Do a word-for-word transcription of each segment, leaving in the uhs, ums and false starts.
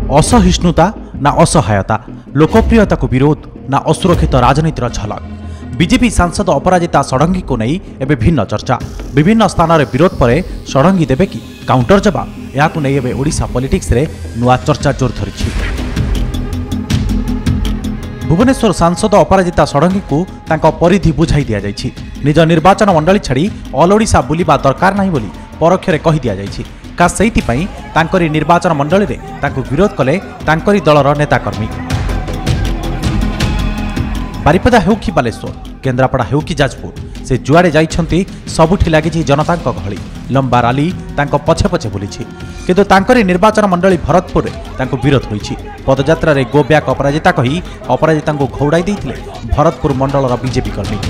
असहिष्णुता ना असहायता, लोकप्रियता को विरोध ना असुरक्षित राजनीतिर झलक। बीजेपी सांसद अपराजिता षडंगी को नहीं एवं भिन्न चर्चा। विभिन्न स्थान में विरोध पर षडंगी देवे कि काउंटर जवाब, यह नहीं एवं ओडिशा पॉलिटिक्स रे नुआ चर्चा जोर धरी। भुवनेश्वर सांसद अपराजिता षडंगी को तांको परिधि बुझाई दिया जायछि। निज निर्वाचन मंडली छाड़ी ऑल ओडिशा बुलिबा दरकार नहीं बोली परोक्षरे कहि दिया जायछि। का सेहिति पई तांकरी निर्वाचन मंडली रे तांको विरोध कले तांकरी दलर नेताकर्मी। बारिपदा हेउ कि बालेश्वर, केन्द्रापड़ा हेउ कि जाजपुर, से जुआड़े जाइछंती सबुठी लागिछि जनतांक गहली। लंबा राली तांको पछे पछे बुलिछि, किंतु तांकरी निर्वाचन मंडली भरतपुर रे तांको विरोध होइछि। पदयात्रा रे गो बैक अपराजिता कही अपराजिता को घौड़ाई देइथिले भरतपुर मंडलर बीजेपी कर्मी।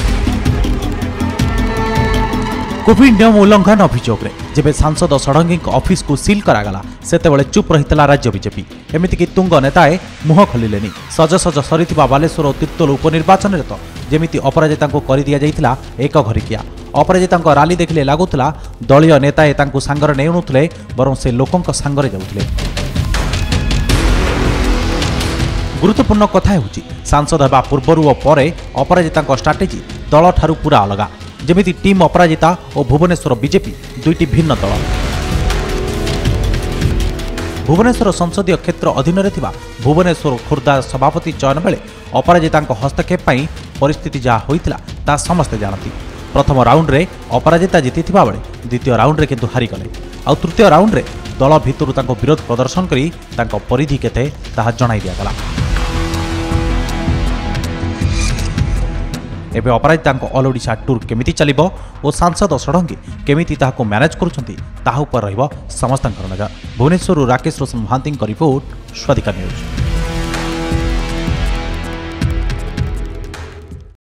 कोविड नियम उल्लंघन अभियोग रे जेबे सांसद षडंगी ऑफिस को सील करागला सेतेबेले चुप रहितला राज्य बीजेपी। एमितिकी तुंग नेताए मुह खोलिलेनी। सज सज सरीथिबा बालेश्वर और तिर्तोल उपनिर्वाचन रे तो जेमिति अपराजिता को कर दिया जाइथिला एक घरिकिया। अपराजिता को राली देखिले लागुतला दलीय नेताए तांको सांगरे नेउनुथले, बरं से लोकंक सांगरे जाउथले। गुरुत्वपूर्ण कथा होची सांसद हेबा पूर्वरु और परे अपराजिता स्ट्राटेजी दल ठारू पूरा अलगा। जेमिति टीम अपराजिता और भुवनेश्वर बीजेपी दुईटी भिन्न दल। भुवनेश्वर संसदीय क्षेत्र अधीन रे थिबा भुवनेश्वर खुर्दा सभापति चयन बेले अपराजिता हस्तक्षेप पई परिस्थिति जहा होइतिला ता समस्ते जानती। प्रथम राउंड रे अपराजिता जीति थिबा बेले द्वितीय राउंड रे किंतु हारि गले। आ तृतीय राउंड रे दल भितरु तांको विरोध प्रदर्शन करी तांको परिधि केते ताहा जणाई दिया गला। एबे अपराजिता ऑल ओडिशा टूर केमिति चलिबो और सांसद षडंगी केमिति ताहाको मैनेज करुछंती ताहा उपर रहिबो समस्तंकर नजर। Bhubaneswar Rakesh Roshan Mahanty report, Swadhikar news.